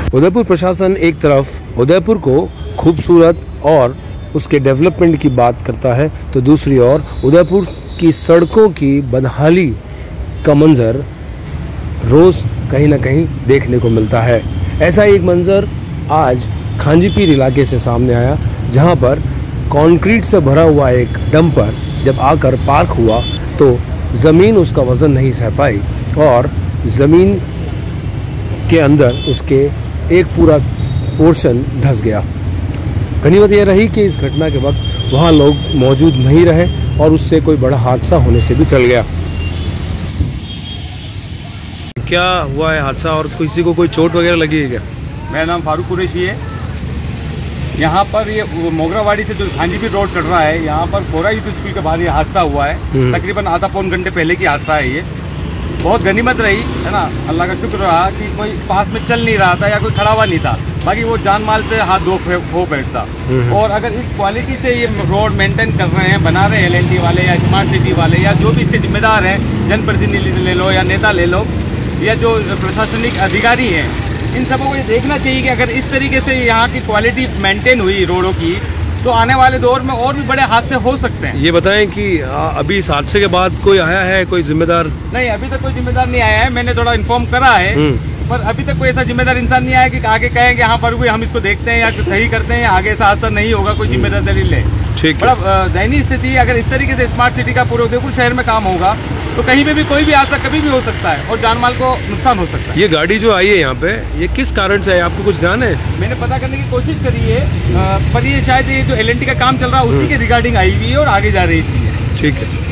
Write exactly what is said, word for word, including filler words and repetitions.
उदयपुर प्रशासन एक तरफ उदयपुर को खूबसूरत और उसके डेवलपमेंट की बात करता है, तो दूसरी ओर उदयपुर की सड़कों की बदहाली का मंजर रोज़ कहीं ना कहीं देखने को मिलता है। ऐसा एक मंजर आज खांजीपीर इलाके से सामने आया, जहां पर कंक्रीट से भरा हुआ एक डंपर जब आकर पार्क हुआ तो ज़मीन उसका वज़न नहीं सह पाई और ज़मीन के अंदर उसके एक पूरा पोर्शन धंस गया। गनीमत यह रही कि इस घटना के वक्त वहाँ लोग मौजूद नहीं रहे और उससे कोई बड़ा हादसा होने से भी टल गया। क्या हुआ है हादसा और किसी को कोई चोट वगैरह लगी है क्या? मेरा नाम फारूक कुरैशी है। यहाँ पर ये मोगरावाड़ी से जो खांजीपीर रोड चढ़ रहा है, यहाँ पर कोरा यूथ स्कूल के बाहर ये हादसा हुआ है। तकरीबन आधा पौन घंटे पहले की हादसा है। ये बहुत गनीमत रही है ना, अल्लाह का शुक्र रहा कि कोई पास में चल नहीं रहा था या कोई खड़ा हुआ नहीं था, बाकी वो जान माल से हाथ धो हो बैठता। और अगर इस क्वालिटी से ये रोड मेंटेन कर रहे हैं, बना रहे हैं एल एन टी वाले या स्मार्ट सिटी वाले या जो भी इसके जिम्मेदार हैं, जनप्रतिनिधि ले लो या नेता ले लो या जो प्रशासनिक अधिकारी हैं, इन सबको ये देखना चाहिए कि अगर इस तरीके से यहाँ की क्वालिटी मेंटेन हुई रोडों की तो आने वाले दौर में और भी बड़े हादसे हो सकते हैं। ये बताएं कि अभी इस हादसे के बाद कोई आया है, कोई जिम्मेदार? नहीं, अभी तक कोई जिम्मेदार नहीं आया है। मैंने थोड़ा इन्फॉर्म करा है, पर अभी तक कोई ऐसा जिम्मेदार इंसान नहीं आया कि आगे कहें कि यहाँ पर भी हम इसको देखते हैं या सही करते हैं या आगे ऐसा हादसा नहीं होगा, कोई जिम्मेदारी ले। ठीक बड़ा दयनीय स्थिति। अगर इस तरीके से स्मार्ट सिटी का पूरे उदयपुर शहर में काम होगा तो कहीं पे भी कोई भी हादसा कभी भी हो सकता है और जान माल को नुकसान हो सकता है। ये गाड़ी जो आई है यहाँ पे, ये किस कारण से है, आपको कुछ ध्यान है? मैंने पता करने की कोशिश करी है, पर ये शायद ये जो एल एन टी का काम चल रहा है उसी के रिगार्डिंग आई हुई है और आगे जा रही थी। ठीक है।